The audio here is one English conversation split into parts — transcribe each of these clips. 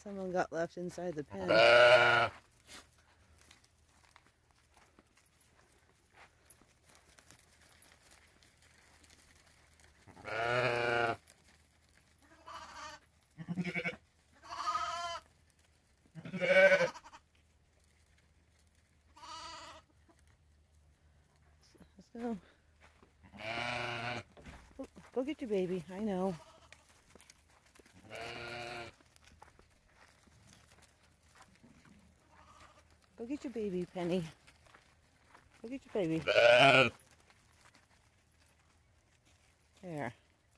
Someone got left inside the pen. Let's go. Oh, go get your baby. I know. Go get your baby, Penny. Go get your baby. There.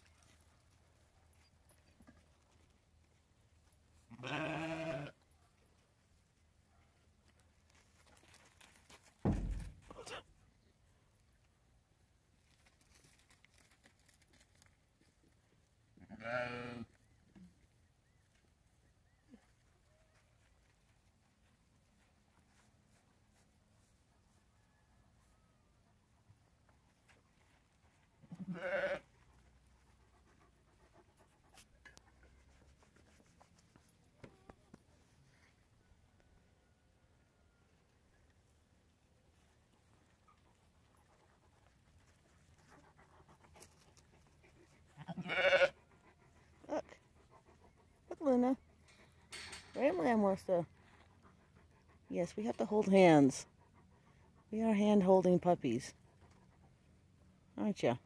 Look. Look, Luna. Ram wants to... Yes, we have to hold hands. We are hand-holding puppies. Aren't you?